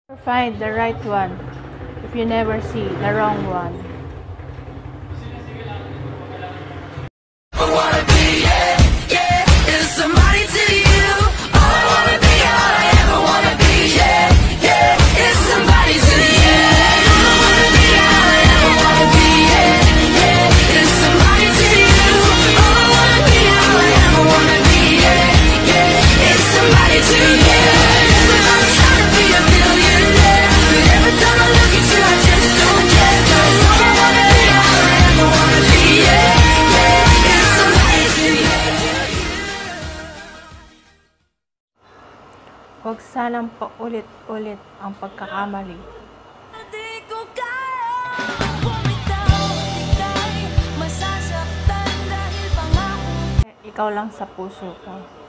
Find the right one if you never see the wrong one. Huwag sanang paulit-ulit ang pagkakamali. Ikaw lang sa puso ko.